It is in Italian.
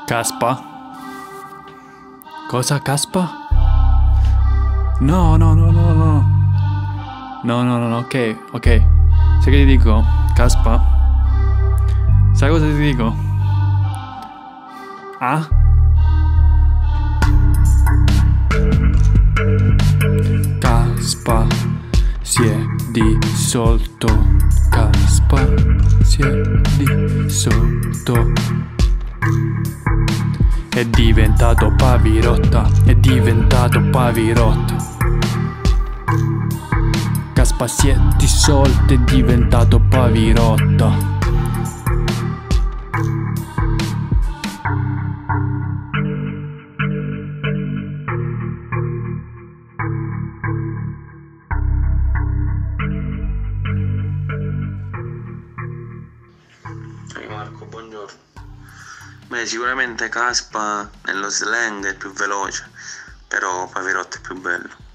Caspa? Cosa, caspa? No, no, no, no, no. No, no, no, no, ok, ok. Sai che ti dico? Caspa? Sai cosa ti dico? Ah? Caspa si è dissolto. Caspa si è dissolto. È diventato Pavirotta. È diventato Pavirotta. Caspa si è dissolto. È diventato Pavirotta. Marco, buongiorno. Beh, sicuramente Caspa nello slang è più veloce, però Pavirotta è più bello.